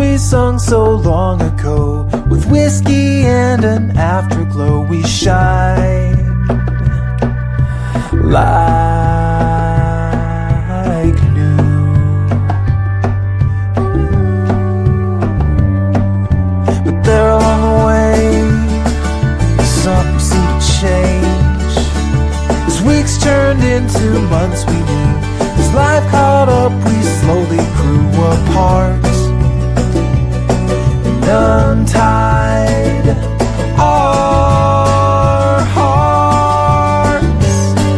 we sung so long ago, with whiskey and an afterglow, we shine like new. But there along the way, something seemed to change. As weeks turned into months, we knew as life caught up, we slowly grew apart and untied our hearts.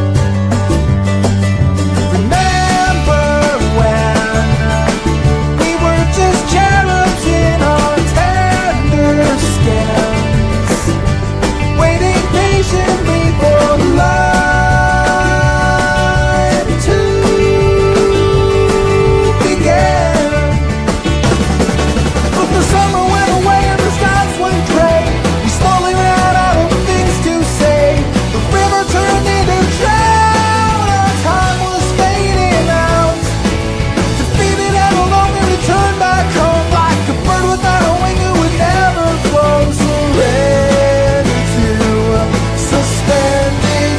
Remember when we were just cherubs in our tender skins, waiting patiently for life to begin. But the summer went away and the skies went gray. We slowly ran out of things to say. The river turned into drought. Our time was fading out. Defeated and alone, we returned back home like a bird without a wing who would never flow. Surrender to suspended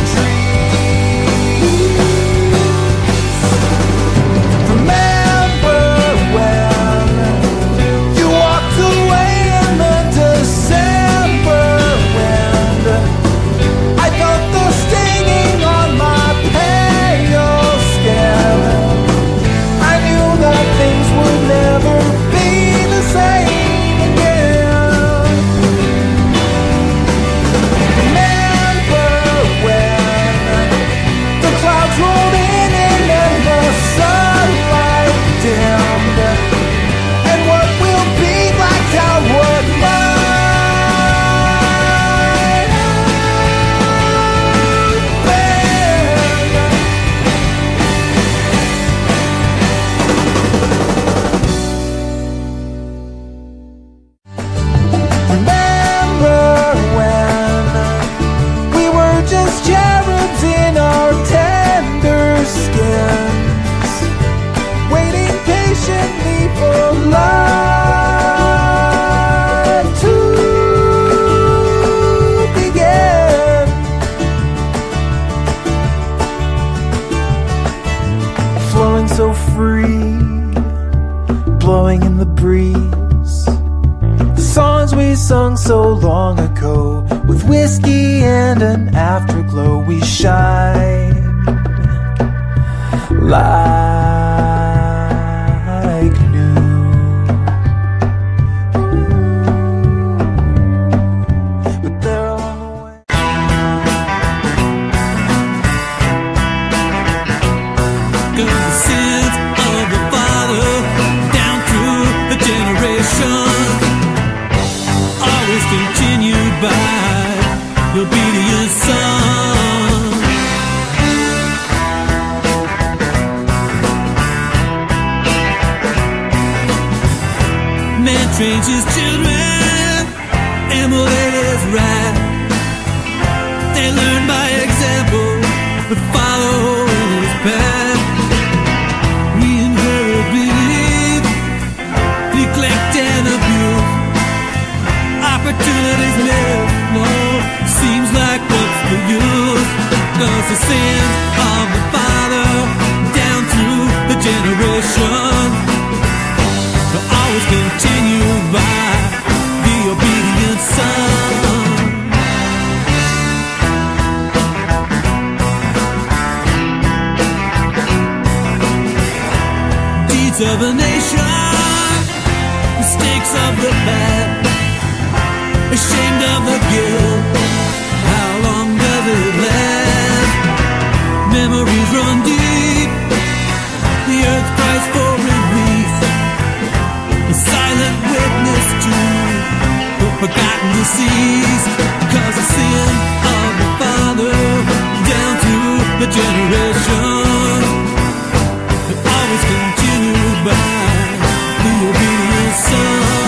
dreams. Remember when you walked away in the December wind? I felt the stinging on my pale skin. I knew that things would never be the same again. Remember when the clouds rolled in and then the sunlight dimmed, and what will be blacked out what might have been. Remember when we were just cherubs in our tender skins, waiting patiently for life to begin. Flowing so free, blowing in the breeze, the songs we sung so long ago, with whiskey and an afterglow, we shine like new. But there along the way, Goes the sins of the father down through the generations, always continued by the obedient son. Man trains his children, emulate his right. They learn by example, but follow in his path. We inherit belief, neglect and abuse. Opportunities missed, no, seems like what's the use? Cause the sins of the father down through the generations will always continue by the obedient son. Deeds of a nation, mistakes of the past, ashamed of the guilt, how long does it last? Memories run deep, the earth cries for release, a silent witness to the forgotten deceased. Cause the sin of the father down through the generations will always continue by the obedient son.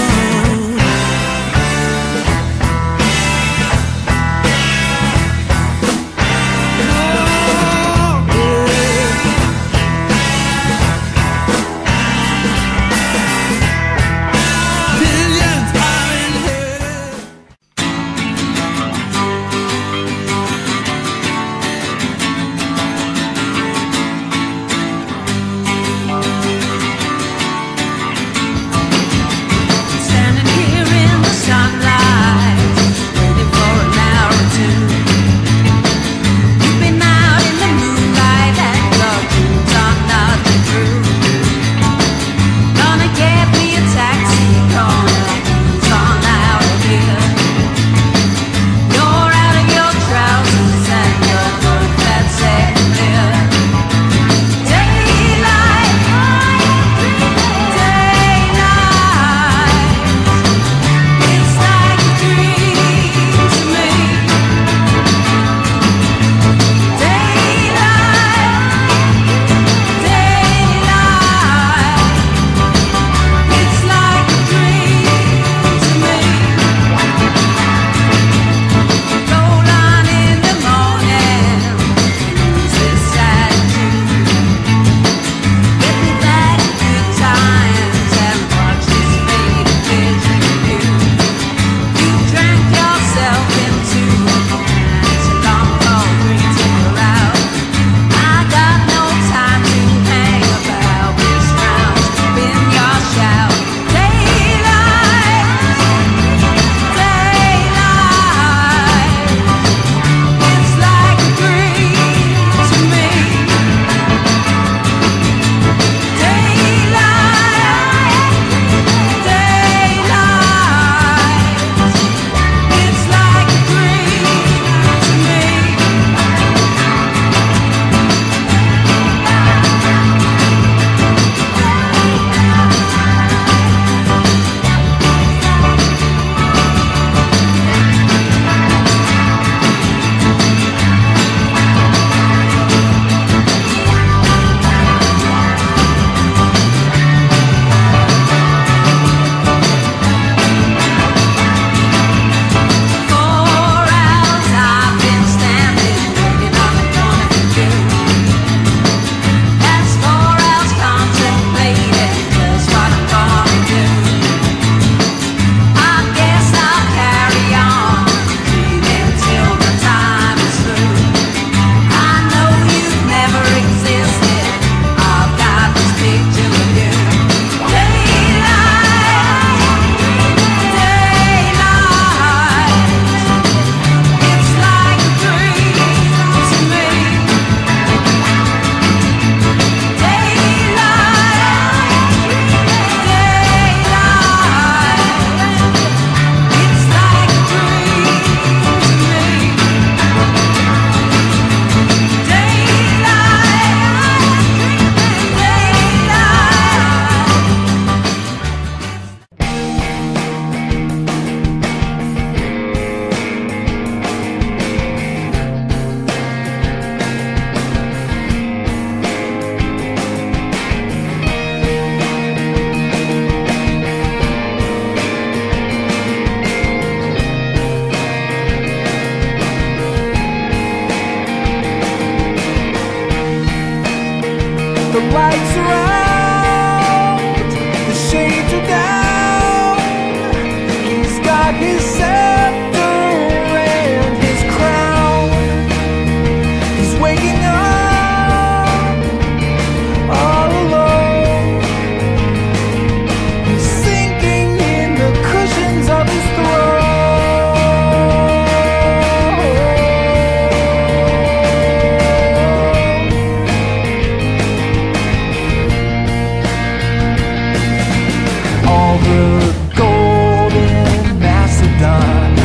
all the gold in Macedon.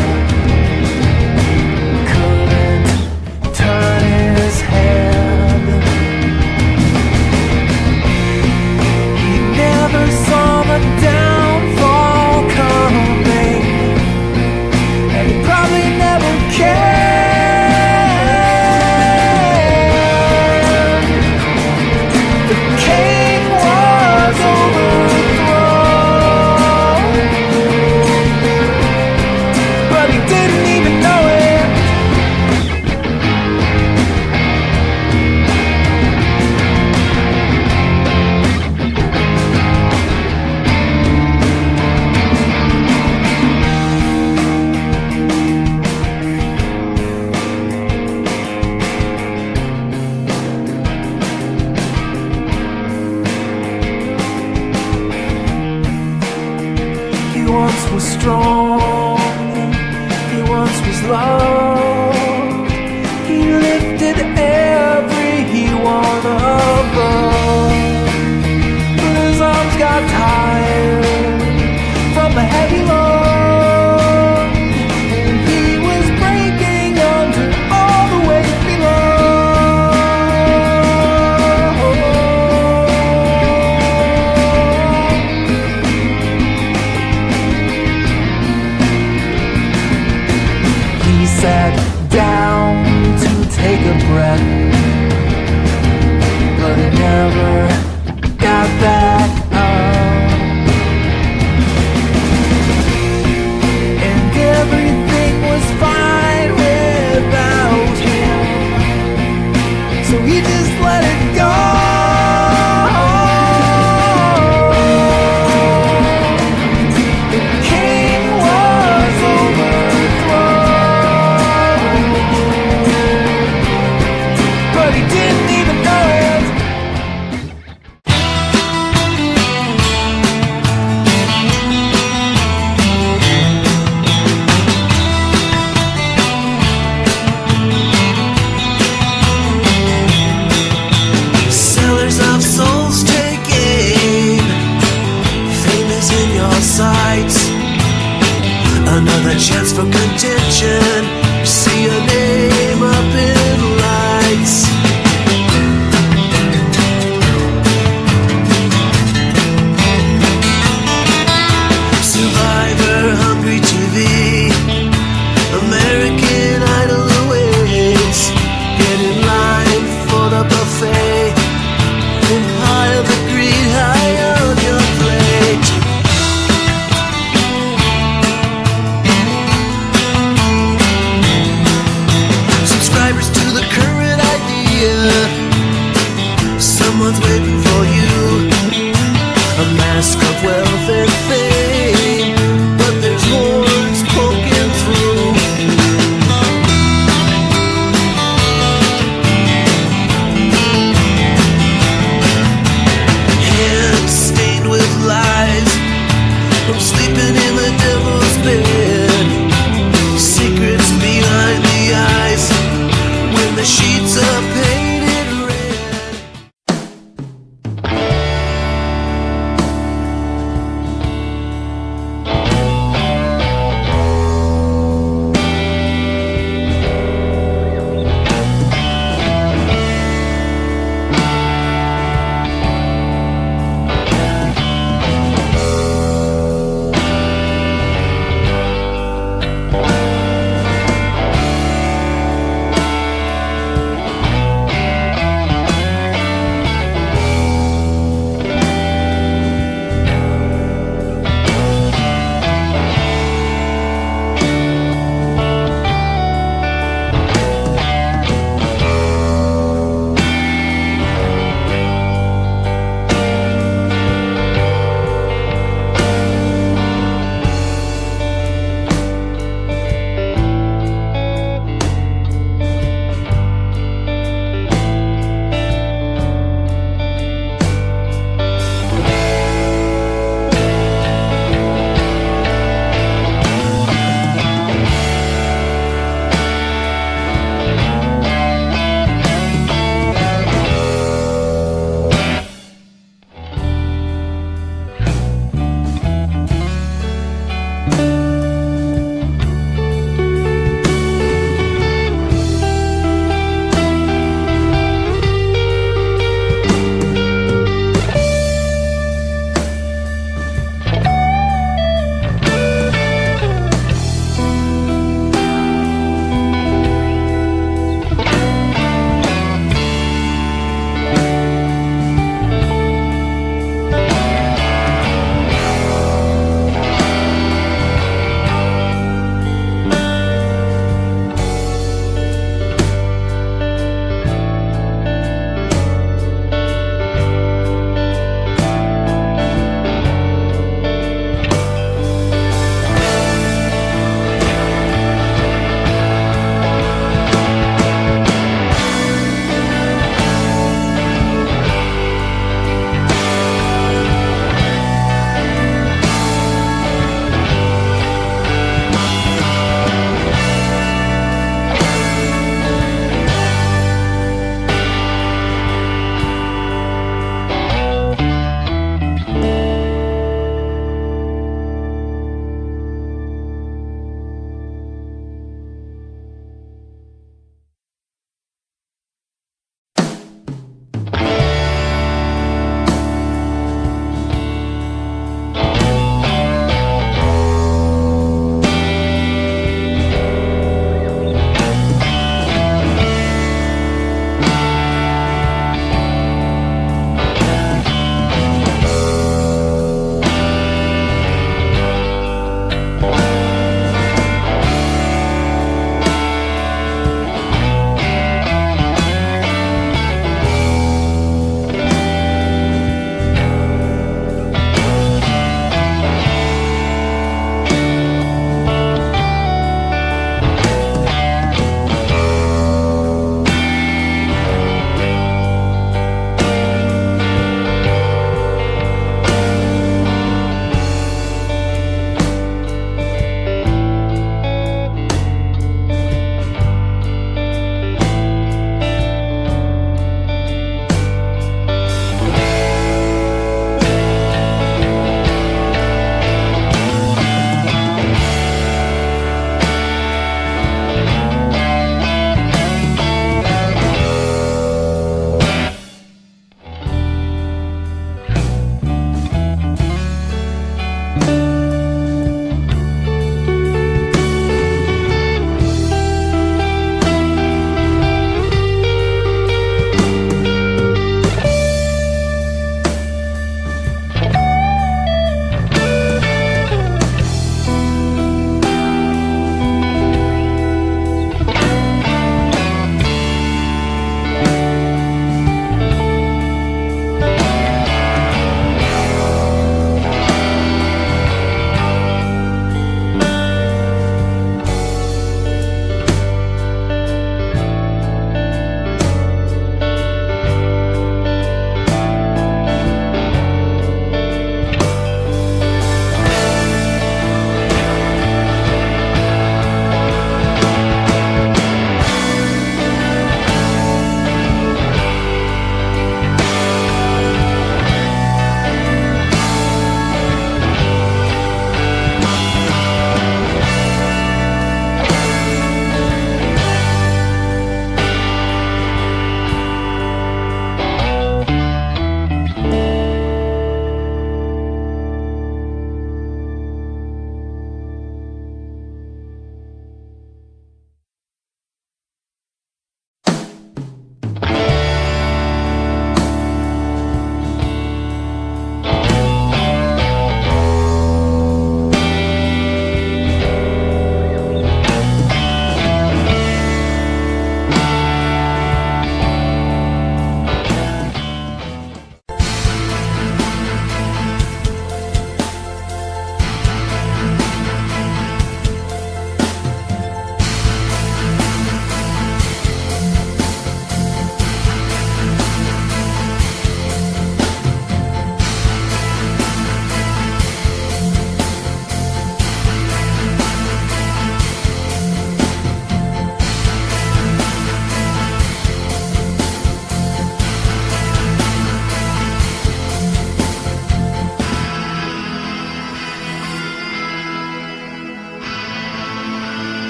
Couldn't turn his head. He never saw the downfall coming, and he probably never cared. He once was strong, he once was loved. He lifted everyone above, but his arms got tired from the heavy load, and he was breaking under all the weight below. He sat down to take a breath, but he never got back up. And everything was fine without him, so he just let it go. The king was overthrown, but he didn't even know it. Sellers of souls taken, famous in your sights. Another chance for contention. See your name up in lights. Survivor, Hungry TV, American Idol awaits. Get in line for the buffet and pile the greed high on your plate. Subscribers to the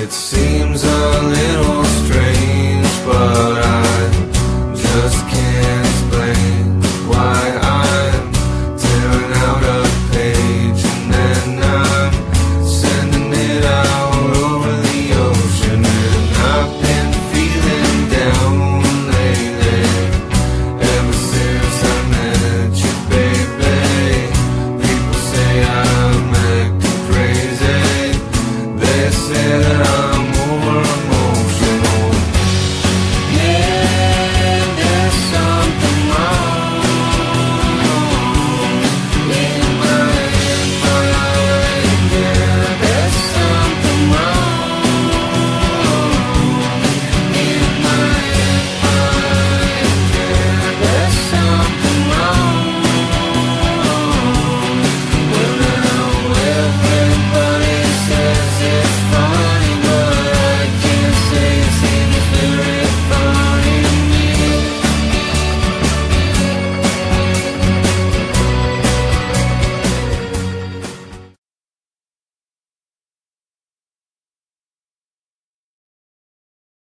It seems a little